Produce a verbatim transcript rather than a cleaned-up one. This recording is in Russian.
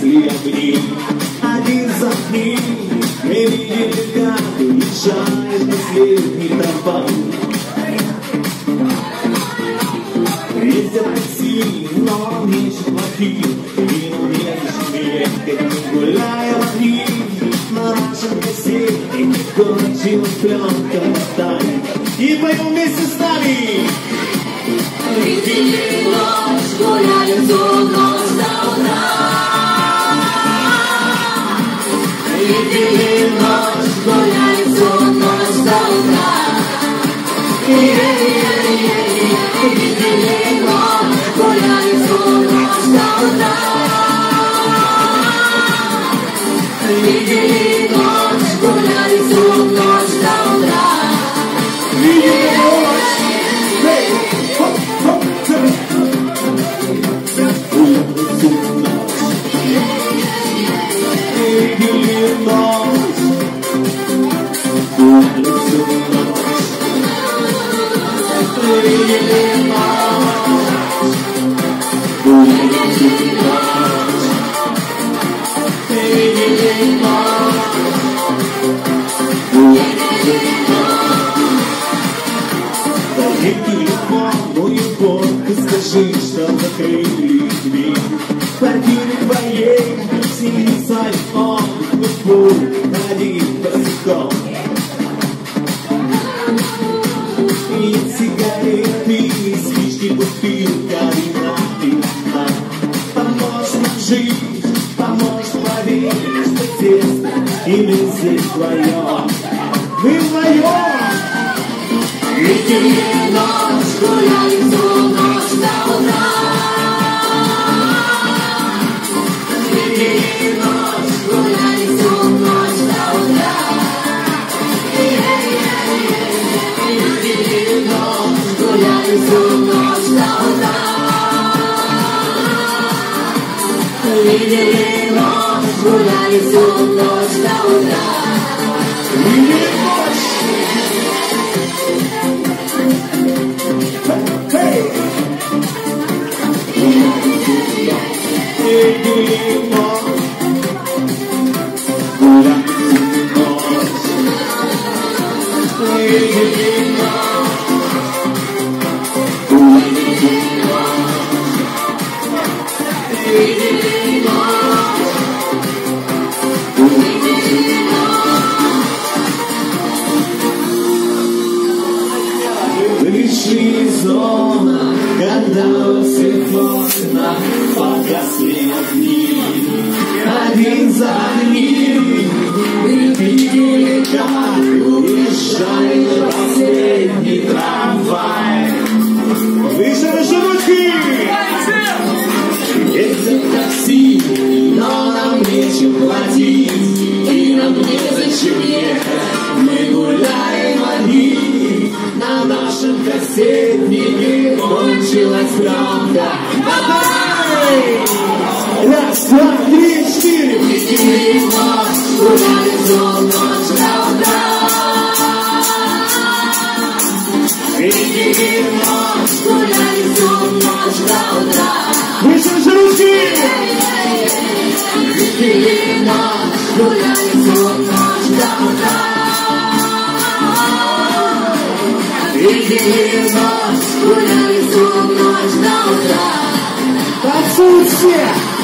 гасли огни. Один за одним мы видели, как уезжает последний трамвай. Ездят такси, но меньше плохих, и ну не ехать, гуляя в огни. На нашем кассете кончилась пленка тайм. И поем вместе с нами. Видели ночь, гуляли всю ночь до утра. Видели ночь, гуляли всю ночь до утра. Видели ночь, гуляли всю ночь до утра. Видели ночь, гуляли всю ночь до утра. Видели ночь. Скажи, что закрыли дверь в квартире твоей, сними свой отдых, путь один босиком. И сигареты, и спички, бутылка вина, вина. Поможешь нам жить, поможешь поверить, что тесно и мы вдвоем, мы вдвоем. Видели ночь, гуляли всю ночь до утра. Видели ночь, гуляли всю ночь до утра. Видели ночь, гуляли всю ночь до утра. Видели ночь, гуляли всю ночь до утра. Видели ночь. Вышли из дома, когда светло погасли огни. Один за одним мы видели, как уезжает последний трамвай. Выше наши ручки! Едет такси, но нам нечем платить, и нам незачем ехать, мы гуляем одни. На нашем кассетнике кончилась пленка. Раз, два, три, четыре. Видели ночь, гуляли всю ночь до утра. Видели ночь, гуляли всю ночь до утра. Выше же руки! Видели ночь, гуляли всю ночь до утра. Видели ночь, гуляли всю ночь до утра. Танцуют все!